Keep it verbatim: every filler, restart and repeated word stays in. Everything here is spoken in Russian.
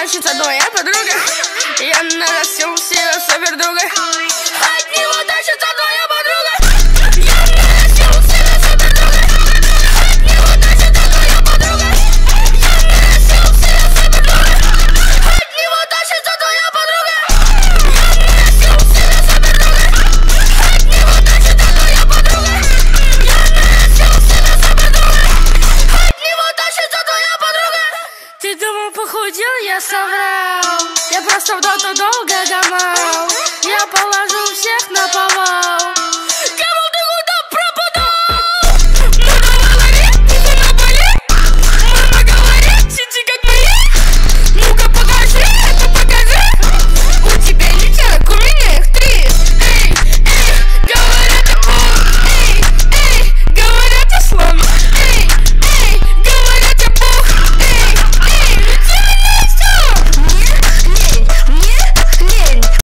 тащится твоя подруга. Я нарастил себе супер друга. От него тащится твоя подруга. Я нарастил себе супер друга. От него тащится твоя подруга. Я нарастил себе супер друга. От него тащится твоя подруга. Я нарастил себе супер друга. От него тащится твоя подруга. Я нарастил себе супер друга. От него тащится твоя подруга. Ты думал, похудел, я соврал. Я просто в доту долго гамал. Я положу всех на повал.